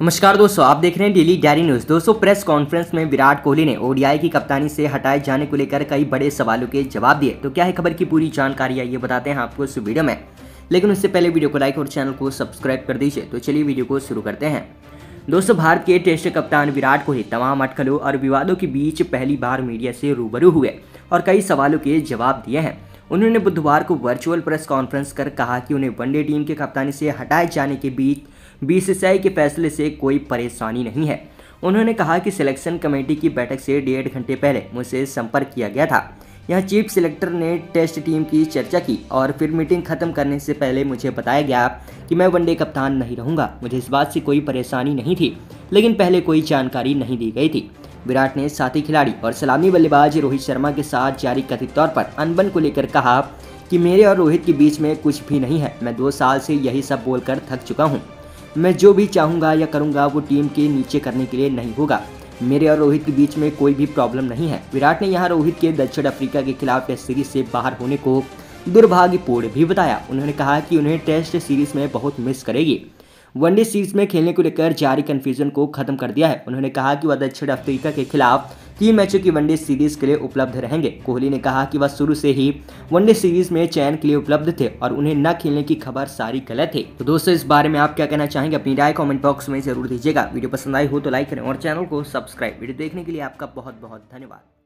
नमस्कार दोस्तों, आप देख रहे हैं डेली डायरी न्यूज़। दोस्तों, प्रेस कॉन्फ्रेंस में विराट कोहली ने ओडीआई की कप्तानी से हटाए जाने को लेकर कई बड़े सवालों के जवाब दिए। तो क्या है खबर की पूरी जानकारी है, ये बताते हैं आपको इस वीडियो में। लेकिन उससे पहले वीडियो को लाइक और चैनल को सब्सक्राइब कर दीजिए। तो चलिए वीडियो को शुरू करते हैं। दोस्तों, भारत के टेस्ट कप्तान विराट कोहली तमाम अटकलों और विवादों के बीच पहली बार मीडिया से रूबरू हुए और कई सवालों के जवाब दिए हैं। उन्होंने बुधवार को वर्चुअल प्रेस कॉन्फ्रेंस कर कहा कि उन्हें वनडे टीम के कप्तानी से हटाए जाने के बीच बीसीसीआई के फैसले से कोई परेशानी नहीं है। उन्होंने कहा कि सिलेक्शन कमेटी की बैठक से 1.5 घंटे पहले मुझसे संपर्क किया गया था। यहां चीफ सिलेक्टर ने टेस्ट टीम की चर्चा की और फिर मीटिंग खत्म करने से पहले मुझे बताया गया कि मैं वनडे कप्तान नहीं रहूंगा। मुझे इस बात से कोई परेशानी नहीं थी, लेकिन पहले कोई जानकारी नहीं दी गई थी। विराट ने साथी खिलाड़ी और सलामी बल्लेबाज रोहित शर्मा के साथ जारी कथित तौर पर अनबन को लेकर कहा कि मेरे और रोहित के बीच में कुछ भी नहीं है। मैं 2 साल से यही सब बोलकर थक चुका हूँ। मैं जो भी चाहूँगा या करूँगा वो टीम के नीचे करने के लिए नहीं होगा। मेरे और रोहित के बीच में कोई भी प्रॉब्लम नहीं है। विराट ने यहाँ रोहित के दक्षिण अफ्रीका के खिलाफ टेस्ट सीरीज से बाहर होने को दुर्भाग्यपूर्ण भी बताया। उन्होंने कहा कि उन्हें टेस्ट सीरीज में बहुत मिस करेगी। वनडे सीरीज में खेलने को लेकर जारी कंफ्यूजन को खत्म कर दिया है। उन्होंने कहा कि वह दक्षिण अफ्रीका के खिलाफ 3 मैचों की वनडे सीरीज के लिए उपलब्ध रहेंगे। कोहली ने कहा कि वह शुरू से ही वनडे सीरीज में चयन के लिए उपलब्ध थे और उन्हें न खेलने की खबर सारी गलत है। तो दोस्तों, इस बारे में आप क्या कहना चाहेंगे? अपनी राय कमेंट बॉक्स में जरूर दीजिएगा। वीडियो पसंद आई हो तो लाइक करें और चैनल को सब्सक्राइब। वीडियो देखने के लिए आपका बहुत बहुत धन्यवाद।